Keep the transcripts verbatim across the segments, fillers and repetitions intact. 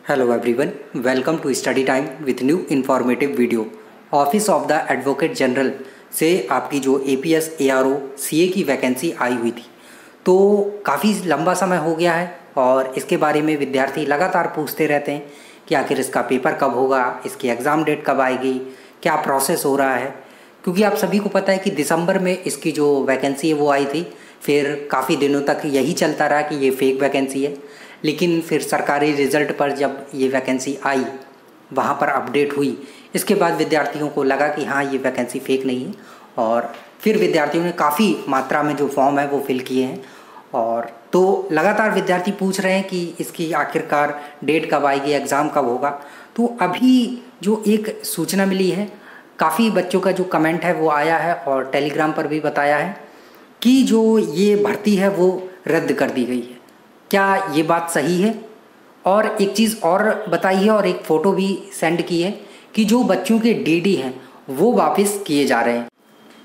Hello everyone, welcome to study time with new informative video. Office of the advocate general से आपकी जो APS, ARO, CA की vacancy आई हुई थी, तो काफ़ी लंबा समय हो गया है और इसके बारे में विद्यार्थी लगातार पूछते रहते हैं कि आखिर इसका पेपर कब होगा, इसकी एग्ज़ाम डेट कब आएगी, क्या प्रोसेस हो रहा है। क्योंकि आप सभी को पता है कि दिसंबर में इसकी जो वैकेंसी है वो आई थी, फिर काफ़ी दिनों तक यही चलता रहा कि ये फेक वैकेंसी है। लेकिन फिर सरकारी रिज़ल्ट पर जब ये वैकेंसी आई, वहाँ पर अपडेट हुई, इसके बाद विद्यार्थियों को लगा कि हाँ, ये वैकेंसी फेक नहीं है। और फिर विद्यार्थियों ने काफ़ी मात्रा में जो फॉर्म है वो फिल किए हैं। और तो लगातार विद्यार्थी पूछ रहे हैं कि इसकी आखिरकार डेट कब आएगी, एग्ज़ाम कब होगा। तो अभी जो एक सूचना मिली है, काफ़ी बच्चों का जो कमेंट है वो आया है और टेलीग्राम पर भी बताया है कि जो ये भर्ती है वो रद्द कर दी गई है। क्या ये बात सही है? और एक चीज़ और बताई है और एक फ़ोटो भी सेंड की है कि जो बच्चों के डीडी हैं वो वापस किए जा रहे हैं।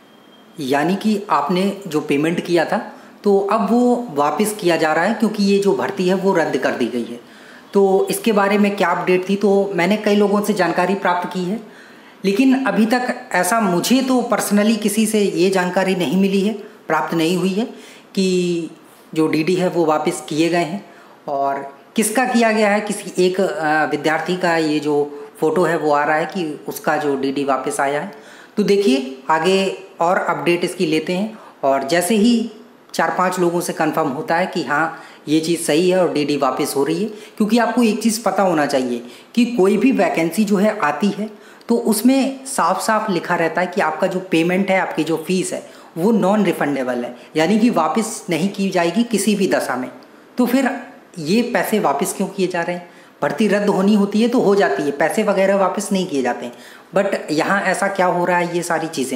यानी कि आपने जो पेमेंट किया था तो अब वो वापस किया जा रहा है, क्योंकि ये जो भर्ती है वो रद्द कर दी गई है। तो इसके बारे में क्या अपडेट थी, तो मैंने कई लोगों से जानकारी प्राप्त की है, लेकिन अभी तक ऐसा मुझे तो पर्सनली किसी से ये जानकारी नहीं मिली है, प्राप्त नहीं हुई है कि जो डीडी है वो वापस किए गए हैं। और किसका किया गया है, किसी एक विद्यार्थी का ये जो फ़ोटो है वो आ रहा है कि उसका जो डीडी वापस आया है। तो देखिए आगे और अपडेट इसकी लेते हैं, और जैसे ही चार पांच लोगों से कंफर्म होता है कि हाँ ये चीज़ सही है और डीडी वापस हो रही है। क्योंकि आपको एक चीज़ पता होना चाहिए कि कोई भी वैकेंसी जो है आती है तो उसमें साफ साफ लिखा रहता है कि आपका जो पेमेंट है, आपकी जो फीस है वो नॉन रिफंडेबल है, यानी कि वापस नहीं की जाएगी किसी भी दशा में। तो फिर ये पैसे वापस क्यों किए जा रहे हैं? भर्ती रद्द होनी होती है तो हो जाती है, पैसे वगैरह वापस नहीं किए जाते हैं। बट यहाँ ऐसा क्या हो रहा है, ये सारी चीज़ें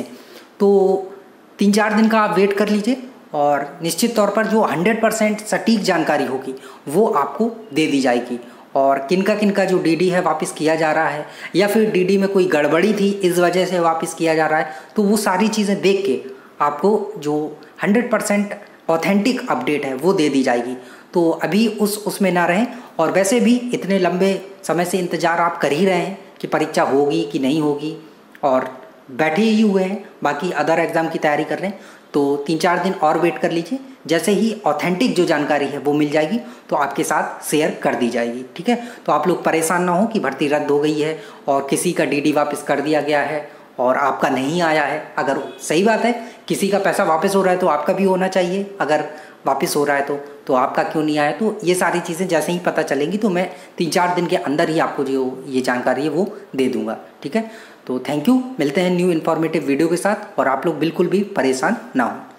तो तीन चार दिन का आप वेट कर लीजिए और निश्चित तौर पर जो हंड्रेड परसेंट सटीक जानकारी होगी वो आपको दे दी जाएगी। और किनका किनका जो डीडी है वापस किया जा रहा है, या फिर डीडी में कोई गड़बड़ी थी इस वजह से वापस किया जा रहा है, तो वो सारी चीज़ें देख के आपको जो हंड्रेड परसेंट ऑथेंटिक अपडेट है वो दे दी जाएगी। तो अभी उस उसमें ना रहें। और वैसे भी इतने लंबे समय से इंतज़ार आप कर ही रहे हैं कि परीक्षा होगी कि नहीं होगी, और बैठे ही हुए हैं, बाकी अदर एग्ज़ाम की तैयारी कर रहे हैं। तो तीन चार दिन और वेट कर लीजिए, जैसे ही ऑथेंटिक जो जानकारी है वो मिल जाएगी तो आपके साथ शेयर कर दी जाएगी। ठीक है, तो आप लोग परेशान ना हो कि भर्ती रद्द हो गई है और किसी का डीडी वापस कर दिया गया है और आपका नहीं आया है। अगर सही बात है, किसी का पैसा वापस हो रहा है तो आपका भी होना चाहिए, अगर वापस हो रहा है तो तो आपका क्यों नहीं आया। तो ये सारी चीज़ें जैसे ही पता चलेंगी तो मैं तीन चार दिन के अंदर ही आपको जो ये जानकारी है वो दे दूंगा। ठीक है, तो थैंक यू, मिलते हैं न्यू इन्फॉर्मेटिव वीडियो के साथ, और आप लोग बिल्कुल भी परेशान ना हो।